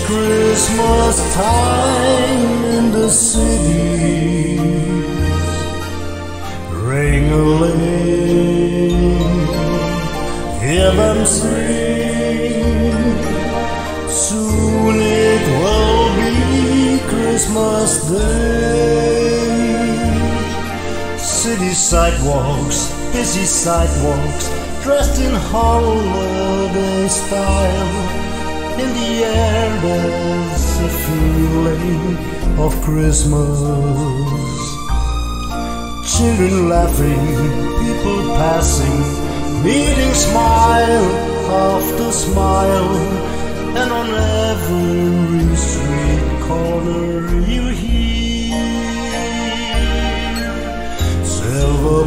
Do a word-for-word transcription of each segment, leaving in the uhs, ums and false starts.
Christmas time in the city. Ring-a-ling, hear them sing. Soon it will be Christmas Day. City sidewalks, busy sidewalks, dressed in holiday style. In the air there's a feeling of Christmas. Children laughing, people passing, meeting smile after smile. And on every street corner you hear silver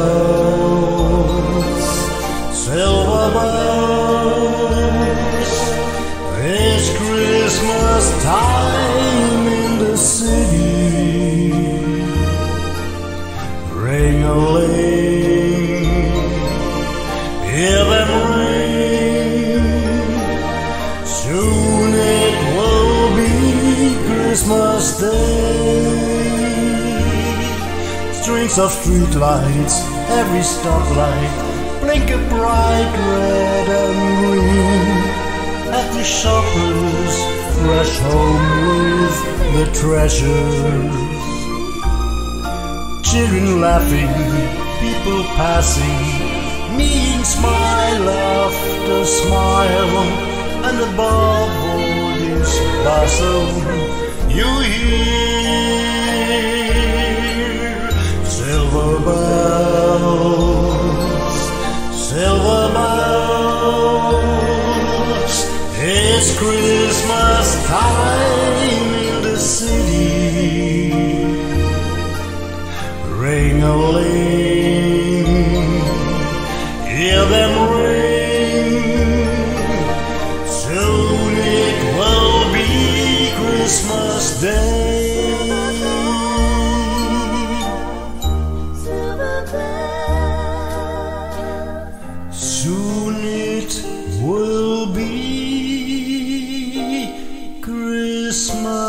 bells, silver bells. It's Christmas time in the city. Ring-a-ling, hear them ring. Soon it will be Christmas Day. Strings of streetlights, every stoplight blink a bright red and green. At the shoppers rush home with the treasures. Children laughing, people passing, meeting smile after smile. And above all this bustle, you hear silver bells, silver bells. It's Christmas time in the city. Ring-a-ling, hear them ring. Soon it will be Christmas Day. Soon it will be Christmas